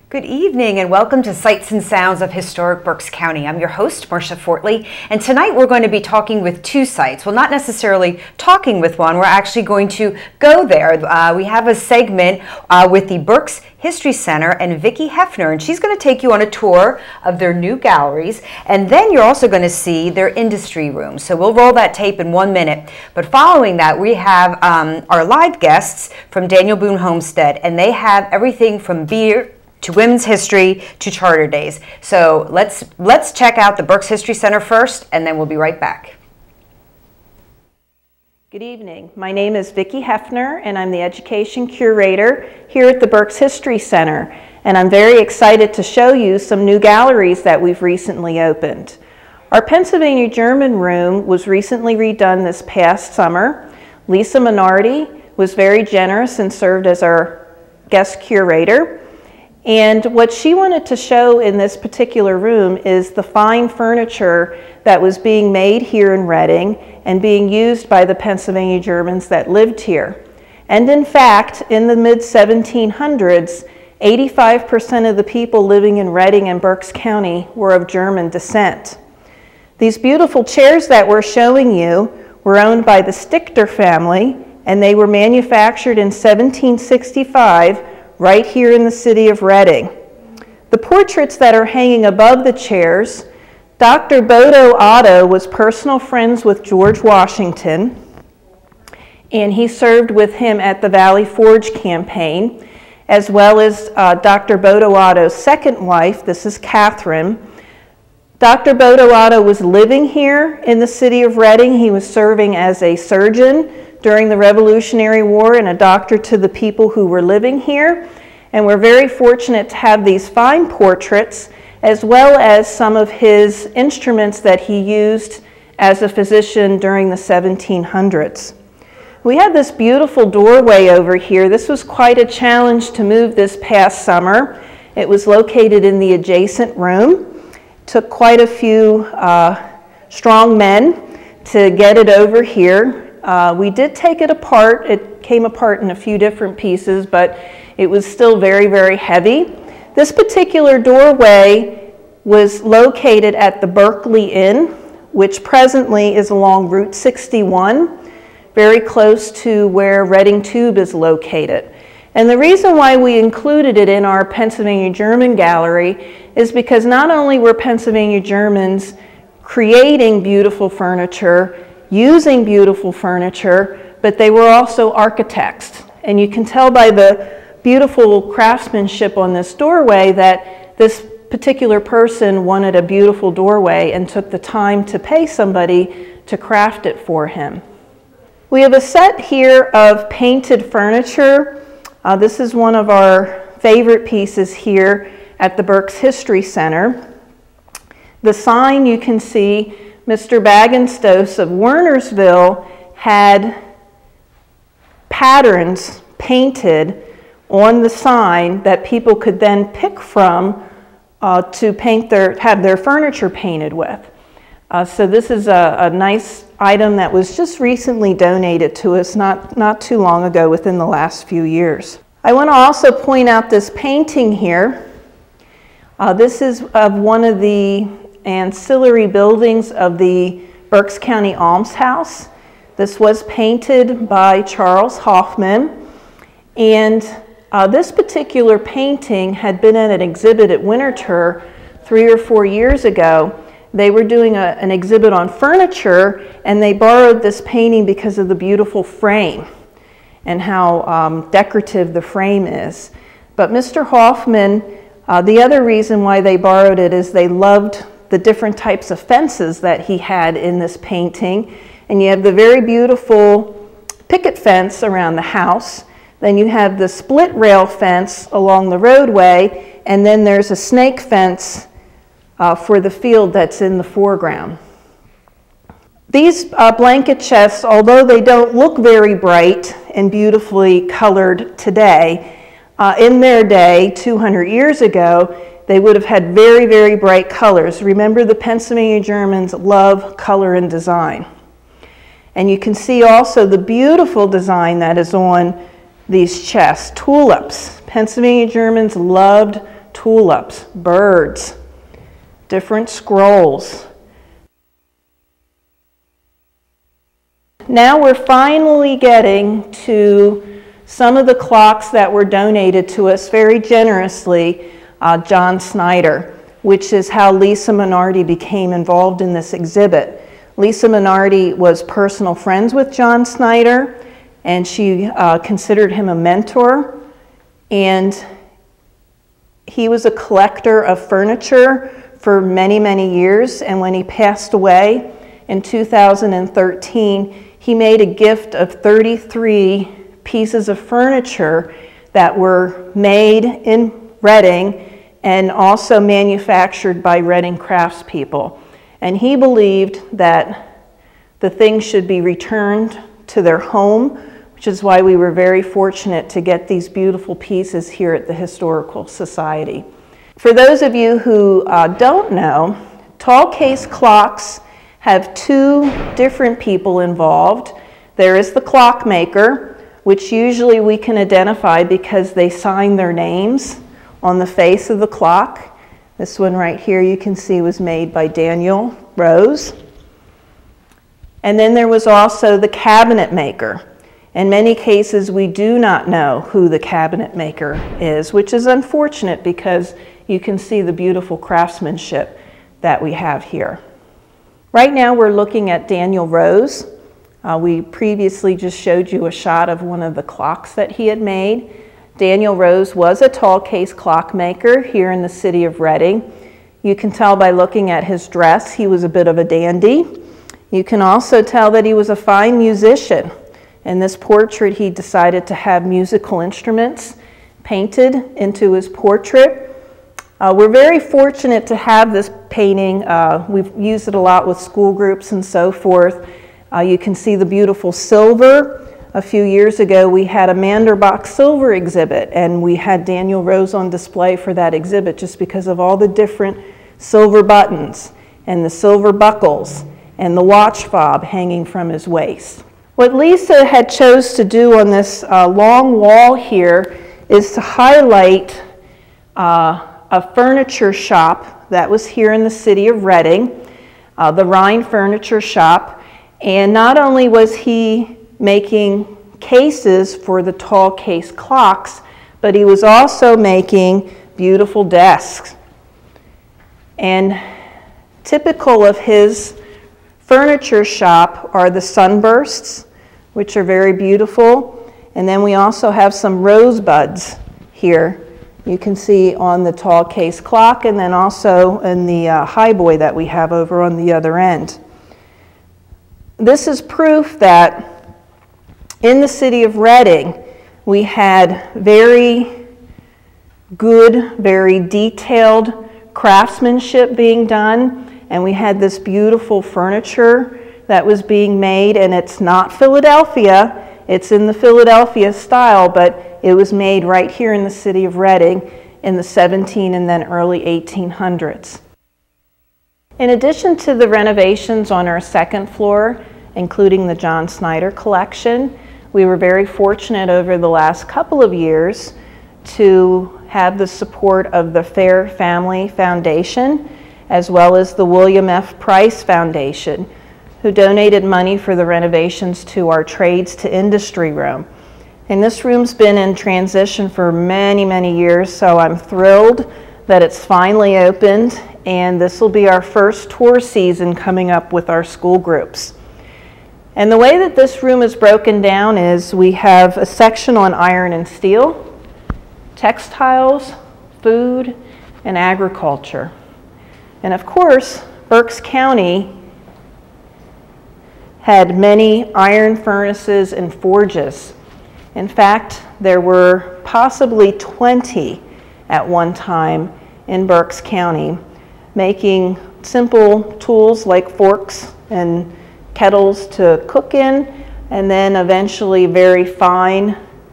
Good evening and welcome to Sights and Sounds of Historic Berks County. I'm your host, Marcia Fortley, and tonight we're going to be talking with two sites. Well, not necessarily talking with one, we're actually going to go there. We have a segment with the Berks History Center and Vicki Hefner, and she's going to take you on a tour of their new galleries, and then you're also going to see their industry room. So we'll roll that tape in 1 minute. But following that, we have our live guests from Daniel Boone Homestead, and they have everything from beer to women's history to charter days. So let's check out the Berks History Center first, and then we'll be right back. Good evening. My name is Vicki Hefner, and I'm the Education Curator here at the Berks History Center. And I'm very excited to show you some new galleries that we've recently opened. Our Pennsylvania German room was recently redone this past summer. Lisa Minardi was very generous and served as our guest curator. And what she wanted to show in this particular room is the fine furniture that was being made here in Reading and being used by the Pennsylvania Germans that lived here. And in fact, in the mid-1700s, 85% of the people living in Reading and Berks County were of German descent. These beautiful chairs that we're showing you were owned by the Stichter family, and they were manufactured in 1765 right here in the city of Reading. The portraits that are hanging above the chairs, Dr. Bodo Otto was personal friends with George Washington, and he served with him at the Valley Forge campaign, as well as Dr. Bodo Otto's second wife. This is Catherine. Dr. Bodo Otto was living here in the city of Reading. He was serving as a surgeon during the Revolutionary War and a doctor to the people who were living here. And we're very fortunate to have these fine portraits, as well as some of his instruments that he used as a physician during the 1700s. We have this beautiful doorway over here. This was quite a challenge to move this past summer. It was located in the adjacent room. It took quite a few strong men to get it over here. We did take it apart. It came apart in a few different pieces, but it was still very, very heavy. This particular doorway was located at the Berkeley Inn, which presently is along Route 61, very close to where Reading Tube is located. And the reason why we included it in our Pennsylvania German gallery is because not only were Pennsylvania Germans creating beautiful furniture, using beautiful furniture, but they were also architects. And you can tell by the beautiful craftsmanship on this doorway that this particular person wanted a beautiful doorway and took the time to pay somebody to craft it for him. We have a set here of painted furniture. This is one of our favorite pieces here at the Berks History Center. The sign you can see, Mr. Bagenstos of Wernersville had patterns painted on the sign that people could then pick from to have their furniture painted with. So this is a nice item that was just recently donated to us not too long ago, within the last few years. I want to also point out this painting here. This is of one of the ancillary buildings of the Berks County Almshouse. This was painted by Charles Hoffman, and this particular painting had been at an exhibit at Winterthur 3 or 4 years ago. They were doing an exhibit on furniture, and they borrowed this painting because of the beautiful frame and how decorative the frame is. But Mr. Hoffman, the other reason why they borrowed it is they loved the different types of fences that he had in this painting. And you have the very beautiful picket fence around the house. Then you have the split rail fence along the roadway, and then there's a snake fence for the field that's in the foreground. These blanket chests, although they don't look very bright and beautifully colored today, in their day, 200 years ago, they would have had very, very bright colors. Remember, the Pennsylvania Germans love color and design. And you can see also the beautiful design that is on these chests, tulips. Pennsylvania Germans loved tulips, birds, different scrolls. Now we're finally getting to some of the clocks that were donated to us very generously, John Snyder, which is how Lisa Minardi became involved in this exhibit. Lisa Minardi was personal friends with John Snyder, and she considered him a mentor, and he was a collector of furniture for many, many years, and when he passed away in 2013, he made a gift of 33 pieces of furniture that were made in Reading and also manufactured by Reading craftspeople. And he believed that the things should be returned to their home, which is why we were very fortunate to get these beautiful pieces here at the Historical Society. For those of you who don't know, tall case clocks have two different people involved. There is the clockmaker, which usually we can identify because they sign their names on the face of the clock. This one right here you can see was made by Daniel Rose. And then there was also the cabinet maker. In many cases we do not know who the cabinet maker is, which is unfortunate because you can see the beautiful craftsmanship that we have here. Right now we're looking at Daniel Rose. We previously just showed you a shot of one of the clocks that he had made. Daniel Rose was a tall case clockmaker here in the city of Reading. You can tell by looking at his dress, he was a bit of a dandy. You can also tell that he was a fine musician. In this portrait, he decided to have musical instruments painted into his portrait. We're very fortunate to have this painting. We've used it a lot with school groups and so forth. You can see the beautiful silver. A few years ago, we had a Manderbach silver exhibit, and we had Daniel Rose on display for that exhibit just because of all the different silver buttons and the silver buckles and the watch fob hanging from his waist. What Lisa had chose to do on this long wall here is to highlight a furniture shop that was here in the city of Reading, the Rhine Furniture Shop. And not only was he making cases for the tall case clocks, but he was also making beautiful desks. And typical of his furniture shop are the sunbursts, which are very beautiful. And then we also have some rosebuds here. You can see on the tall case clock, and then also in the highboy that we have over on the other end. This is proof that in the city of Reading, we had very good, very detailed craftsmanship being done, and we had this beautiful furniture that was being made, and it's not Philadelphia, it's in the Philadelphia style, but it was made right here in the city of Reading in the 17 and then early 1800s. In addition to the renovations on our second floor, including the John Snyder collection, we were very fortunate over the last couple of years to have the support of the Fair Family Foundation, as well as the William F. Price Foundation, who donated money for the renovations to our Trades to Industry room. And this room's been in transition for many, many years, so I'm thrilled that it's finally opened, and this will be our first tour season coming up with our school groups. And the way that this room is broken down is we have a section on iron and steel, textiles, food, and agriculture. And of course, Berks County had many iron furnaces and forges. In fact, there were possibly 20 at one time in Berks County, making simple tools like forks and kettles to cook in, and then eventually very fine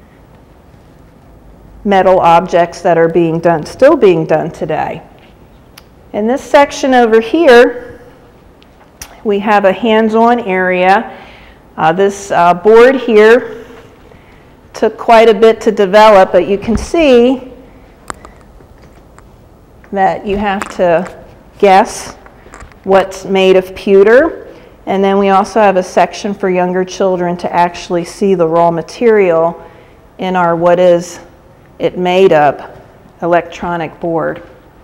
metal objects that are being done, still being done today. In this section over here, we have a hands-on area. This board here took quite a bit to develop, but you can see that you have to guess what's made of pewter. And then we also have a section for younger children to actually see the raw material in our what is it made of electronic board.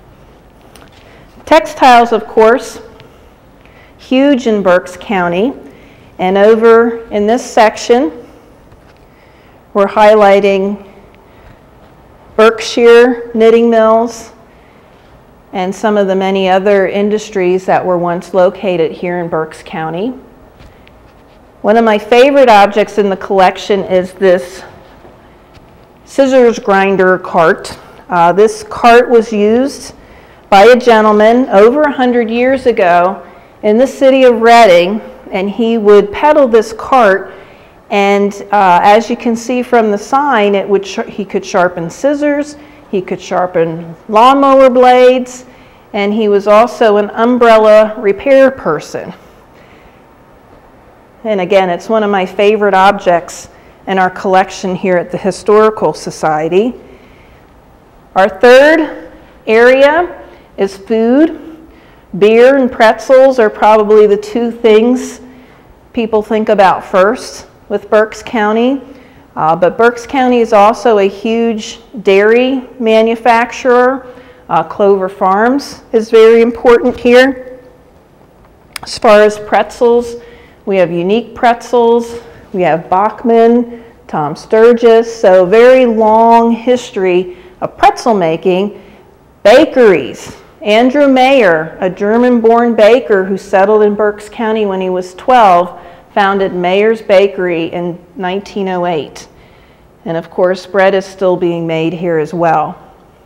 Textiles, of course, huge in Berks County. And over in this section, we're highlighting Berkshire knitting mills and some of the many other industries that were once located here in Berks County. One of my favorite objects in the collection is this scissors grinder cart. This cart was used by a gentleman over 100 years ago in the city of Reading, and he would pedal this cart, and as you can see from the sign, he could sharpen scissors, he could sharpen lawnmower blades, and he was also an umbrella repair person. And again, it's one of my favorite objects in our collection here at the Historical Society. Our third area is food. Beer and pretzels are probably the two things people think about first with Berks County. But Berks County is also a huge dairy manufacturer. Clover Farms is very important here. As far as pretzels, we have Unique Pretzels, we have Bachman, Tom Sturgis, so very long history of pretzel making. Bakeries. Andrew Mayer, a German-born baker who settled in Berks County when he was 12, founded Mayer's Bakery in 1908. And of course, bread is still being made here as well.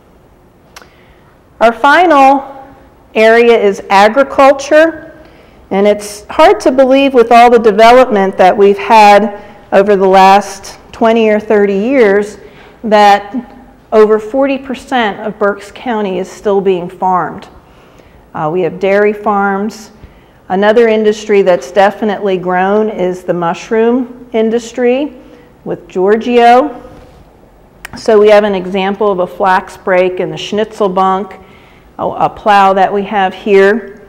Our final area is agriculture, and it's hard to believe with all the development that we've had over the last 20 or 30 years that over 40% of Berks County is still being farmed. We have dairy farms. Another industry that's definitely grown is the mushroom industry with Giorgio. So we have an example of a flax break in the schnitzel bunk, a plow that we have here.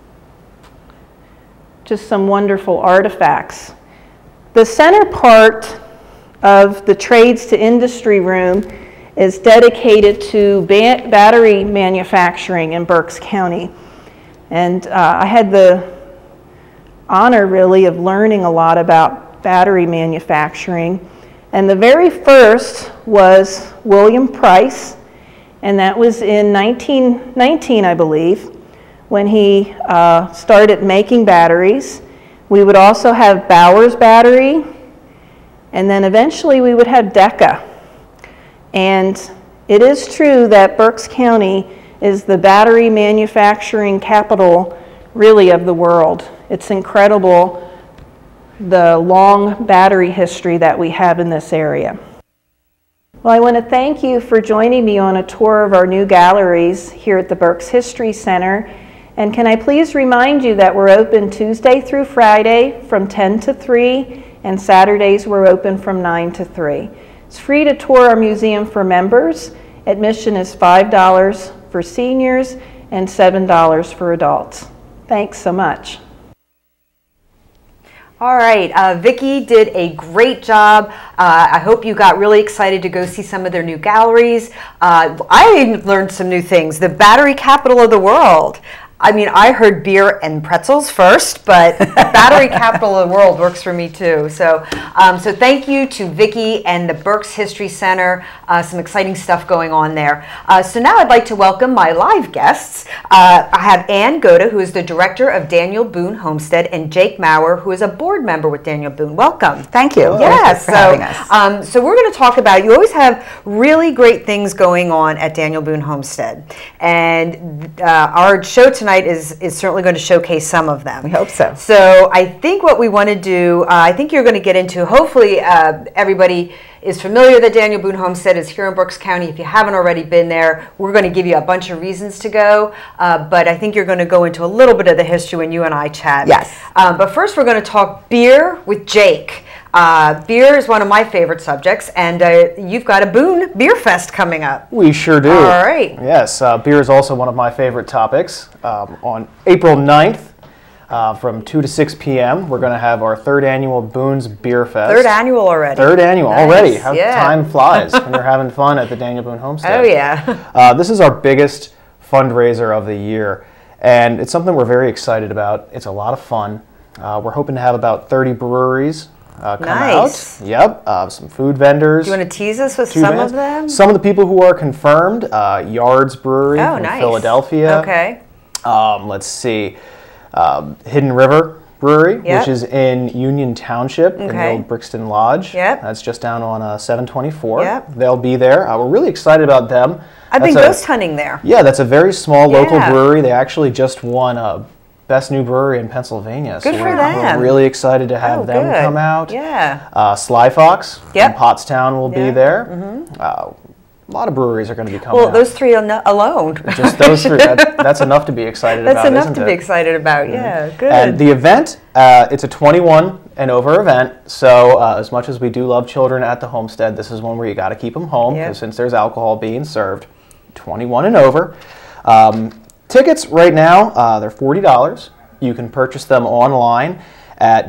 Just some wonderful artifacts. The center part of the trades to industry room is dedicated to battery manufacturing in Berks County. And I had the honor really of learning a lot about battery manufacturing. And the very first was William Price, and that was in 1919, I believe, when he started making batteries. We would also have Bowers Battery, and then eventually we would have Decca. And it is true that Berks County is the battery manufacturing capital, really, of the world. It's incredible the long battery history that we have in this area. Well, I want to thank you for joining me on a tour of our new galleries here at the Berks History Center. And can I please remind you that we're open Tuesday through Friday from 10 to 3, and Saturdays we're open from 9 to 3. It's free to tour our museum for members. Admission is $5 for seniors and $7 for adults. Thanks so much. All right, Vicki did a great job. I hope you got really excited to go see some of their new galleries. I learned some new things. The battery capital of the world. I mean, I heard beer and pretzels first, but battery capital of the world works for me too. So, so thank you to Vicki and the Berks History Center. Some exciting stuff going on there. So now I'd like to welcome my live guests. I have Ann Goda, who is the director of Daniel Boone Homestead, and Jake Maurer, who is a board member with Daniel Boone. Welcome. Thank you. Yes. Thank you for having us. So we're going to talk about, you always have really great things going on at Daniel Boone Homestead. And our show tonight is certainly going to showcase some of them. We hope so. So I think what we want to do, I think you're going to get into, hopefully everybody is familiar that Daniel Boone Homestead is here in Berks County. If you haven't already been there, we're going to give you a bunch of reasons to go, but I think you're going to go into a little bit of the history when you and I chat. Yes. But first we're going to talk beer with Jake. Beer is one of my favorite subjects, and you've got a Boone Beerfest coming up. We sure do. All right. Yes, beer is also one of my favorite topics. On April 9th, from 2 to 6 p.m., we're going to have our third annual Boone's Beerfest. Third annual already. Third annual Nice. already. How Yeah. time flies when you're having fun at the Daniel Boone Homestead. Oh, yeah. This is our biggest fundraiser of the year, and it's something we're very excited about. It's a lot of fun. We're hoping to have about 30 breweries come Nice. out. Yep, some food vendors. Do you want to tease us with Two some bands. of them? Some of the people who are confirmed, Yards Brewery Oh, from nice. Philadelphia. Okay. Let's see, Hidden River Brewery, Yep. which is in Union Township in the Okay. old Brixton Lodge. Yep. That's just down on 724. Yep. They'll be there. We're really excited about them. I've been That's ghost hunting there. Yeah, that's a very small local Yeah. brewery. They actually just won Best New Brewery in Pennsylvania. Good for we're them. really excited to have them good. come out. Yeah. Sly Fox Yep. from Pottstown will be Yeah. there. A lot of breweries are going to be coming Well, out. those three alone. Just those three. That's enough to be excited That's about, enough isn't to it? be excited about. Yeah, good. And the event, it's a 21 and over event. So as much as we do love children at the homestead, this is one where you got to keep them home, Yep. because since there's alcohol being served, 21 and over. Tickets right now, they're $40. You can purchase them online at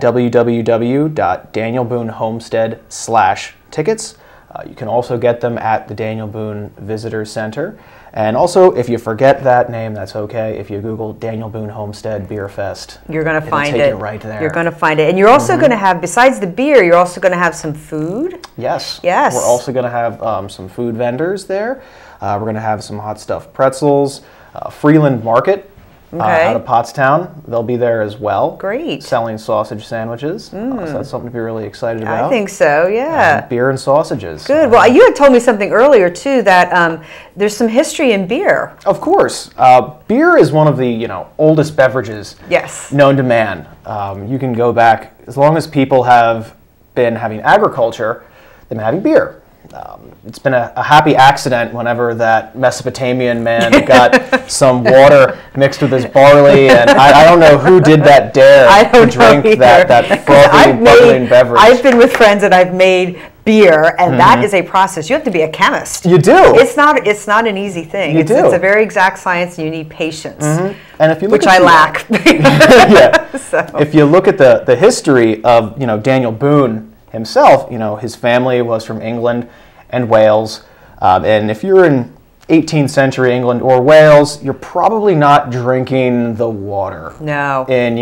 www.danielboonehomestead.com/tickets. You can also get them at the Daniel Boone Visitor Center. And also, if you forget that name, that's okay. If you Google Daniel Boone Homestead Beerfest, You're going to find take it. you right there. You're going to find it. And you're also going to have, besides the beer, you're also going to have some food. Yes. Yes. We're also going to have some food vendors there. We're going to have some hot stuffed pretzels. Freeland Market Okay. out of Pottstown. They'll be there as well. Great. Selling sausage sandwiches. So that's something to be really excited about. I think so, yeah. Beer and sausages. Good. Well, you had told me something earlier, too, that there's some history in beer. Of course. Beer is one of the oldest beverages Yes. known to man. You can go back, as long as people have been having agriculture, they've been having beer. It's been a happy accident whenever that Mesopotamian man got some water mixed with his barley, and I don't know who did that dare to drink that frothy, bubbling beverage. I've been with friends and I've made beer, and that is a process. You have to be a chemist. You do. It's not an easy thing. It's a very exact science, and you need patience, And if you look which at I lack. yeah. So. If you look at the history of Daniel Boone himself, his family was from England and Wales, and if you're in 18th century England or Wales, you're probably not drinking the water. No. In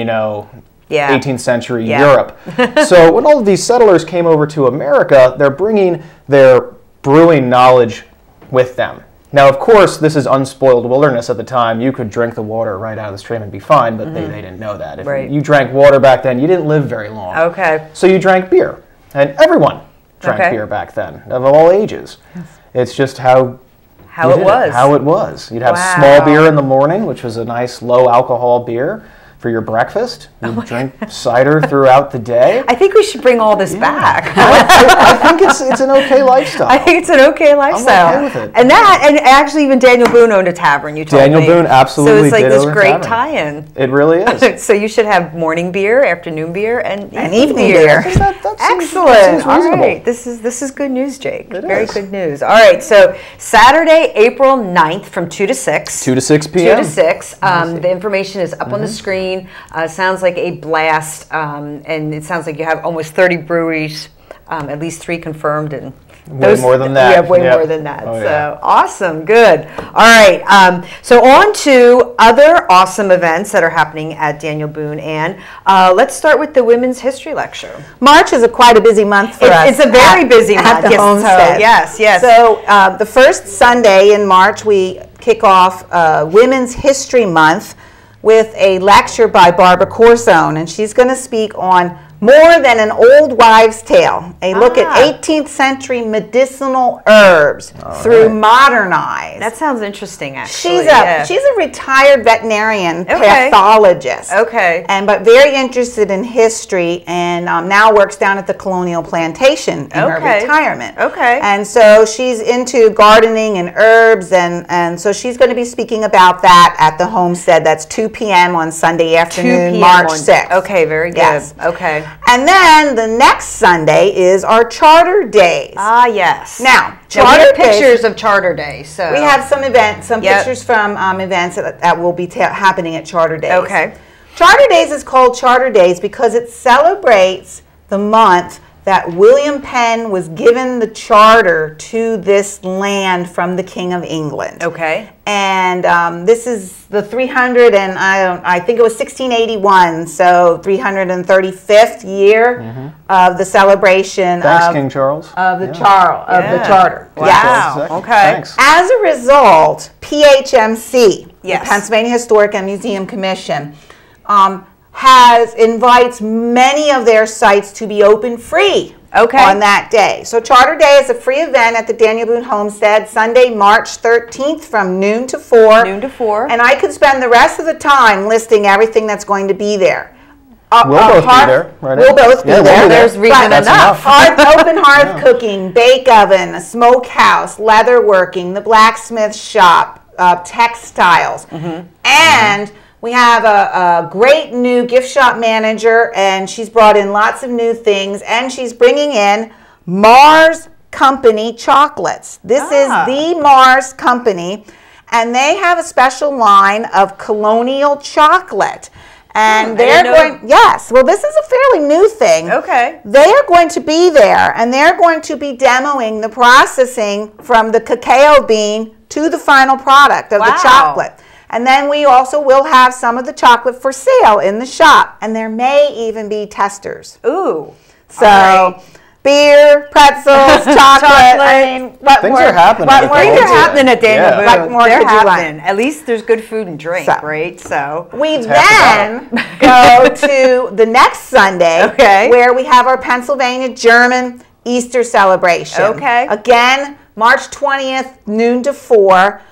18th century Europe. So when all of these settlers came over to America, they're bringing their brewing knowledge with them. Now, of course, this is unspoiled wilderness at the time. You could drink the water right out of the stream and be fine, but they didn't know that. If you drank water back then, you didn't live very long. Okay. So you drank beer, and everyone drank beer back then, of all ages. It's just how it was. You'd have small beer in the morning, which was a nice low alcohol beer for your breakfast. You'd drink cider throughout the day. I think we should bring all this back. I think it's an okay lifestyle. I think it's an okay lifestyle. I'm okay with it. And actually even Daniel Boone owned a tavern, you told me. Daniel Boone absolutely So it's like did this own a great tavern. tie-in. It really is. So you should have morning beer, afternoon beer, and evening beer. Excellent. All reasonable. right. This is good news, Jake. Very is. good news. All right. So Saturday, April 9th from 2 to 6. 2 to 6 p.m. 2 to 6. The information is up on the screen. Sounds like a blast, and it sounds like you have almost 30 breweries, at least 3 confirmed, and Way more than that. We have way Yep. more than that. Oh, so yeah. awesome, good. All right. So on to other awesome events that are happening at Daniel Boone, and let's start with the Women's History Lecture. March is quite a busy month for us. It's a very busy month. At the Yes, homestead. Yes. So the first Sunday in March, we kick off Women's History Month with a lecture by Barbara Corzone, and she's going to speak on More Than an Old Wives' Tale, a look at 18th century medicinal herbs through modern eyes. That sounds interesting, actually. She's a retired veterinarian pathologist. Okay. But very interested in history, and now works down at the Colonial Plantation in her retirement. Okay. And so she's into gardening and herbs, and so she's going to be speaking about that at the homestead. That's 2 p.m. on Sunday afternoon, March 6th. Okay, very good. Yes. Okay. And then the next Sunday is our Charter Days. Ah, yes. Now, we have Days, pictures of Charter Days. So we have some pictures from events that will be happening at Charter Days. Okay. Charter Days is called Charter Days because it celebrates the month that William Penn was given the charter to this land from the King of England. Okay. And this is the 300 and I think it was 1681, so 335th year of the celebration Thanks, King Charles. of the charter. Wow. Yes. Okay. Thanks. As a result, PHMC, Yes. the Pennsylvania Historic and Museum Commission, invites many of their sites to be open free on that day. So Charter Day is a free event at the Daniel Boone Homestead, Sunday, March 13th from noon to 4. Noon to 4. And I could spend the rest of the time listing everything that's going to be there. We'll both be there, right? We'll both be there. There's reason enough. Open hearth cooking, bake oven, a smokehouse, leatherworking, the blacksmith shop, textiles, and we have a great new gift shop manager, and she's brought in lots of new things, and she's bringing in Mars Company chocolates. This is the Mars Company, and they have a special line of colonial chocolate. And they're going, well, this is a fairly new thing. Okay. They are going to be there, and they're going to be demoing the processing from the cacao bean to the final product of the chocolate. And then we also will have some of the chocolate for sale in the shop. And there may even be testers. Ooh. So beer, pretzels, chocolate. I mean, what Things more? are happening. What more Things could are you- happening at Daniel Boone. What more They're could you want? happening. At least there's good food and drink, right? So we then go to the next Sunday, where we have our Pennsylvania German Easter celebration. Okay. Again, March 20th, noon to 4.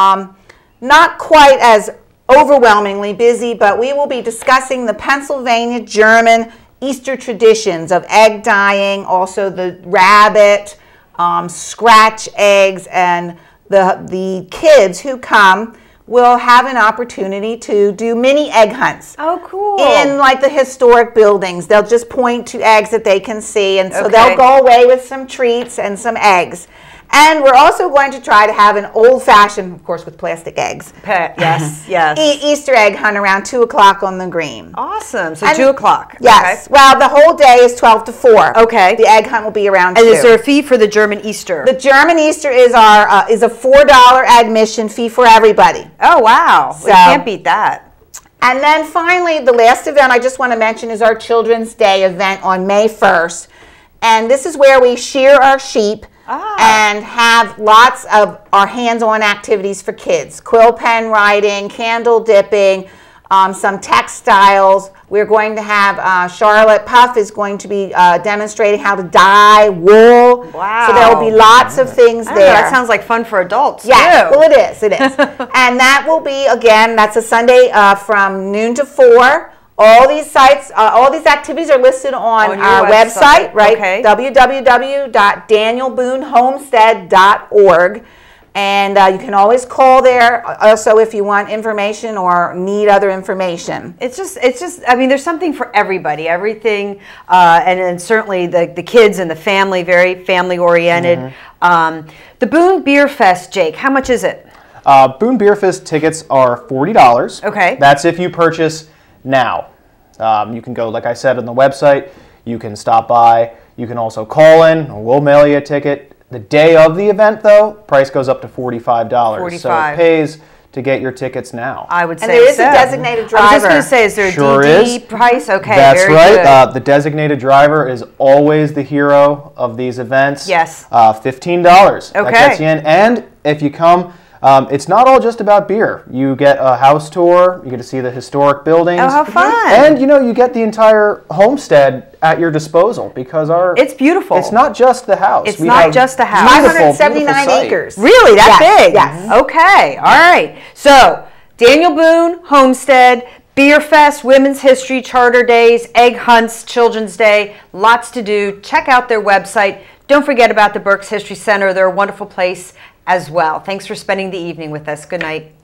Not quite as overwhelmingly busy, but we will be discussing the Pennsylvania German Easter traditions of egg dyeing, also the rabbit, scratch eggs, and the kids who come will have an opportunity to do mini egg hunts. Oh, cool. In like the historic buildings. They'll just point to eggs that they can see, and so they'll go away with some treats and some eggs. And we're also going to try to have an old-fashioned, of course, with plastic eggs. Yes. Easter egg hunt around 2 o'clock on the green. Awesome. So 2 o'clock. Yes. Okay. Well, the whole day is 12 to 4. Okay. The egg hunt will be around 2. And is there a fee for the German Easter? The German Easter is is a $4 admission fee for everybody. Oh, wow. So, we can't beat that. And then finally, the last event I just want to mention is our Children's Day event on May 1st. And this is where we shear our sheep and have lots of our hands-on activities for kids. Quill pen writing, candle dipping, some textiles. We're going to have Charlotte Puff is going to be demonstrating how to dye wool. Wow. So there will be lots of things there. That sounds like fun for adults, yeah, too. well, it is. And that will be, again, that's a Sunday from noon to 4. All these sites, all these activities are listed on our website, right? Okay. www.danielboonehomestead.org. And you can always call there also if you want information or need other information. It's just, I mean, there's something for everybody, everything, and certainly the kids and the family, very family oriented. The Boone Beerfest, Jake, how much is it? Boone Beerfest tickets are $40. Okay. That's if you purchase now. You can go, like I said, on the website. You can stop by. You can also call in, or we'll mail you a ticket. The day of the event, though, price goes up to $45. $45. So it pays to get your tickets now. I would say and there is a designated driver. I was just going to say, is there a DD price? Okay, that's very right. good. The designated driver is always the hero of these events. Yes. $15. Okay. That gets you in. And if you come, it's not all just about beer. You get a house tour. You get to see the historic buildings. Oh, how fun. And, you get the entire homestead at your disposal because it's beautiful. It's not just the house. It's not just the house. 579 acres. Really? That big? Yes. Okay. All right. So, Daniel Boone Homestead, Beerfest, Women's History, Charter Days, Egg Hunts, Children's Day, lots to do. Check out their website. Don't forget about the Berks History Center. They're a wonderful place as well. Thanks for spending the evening with us. Good night.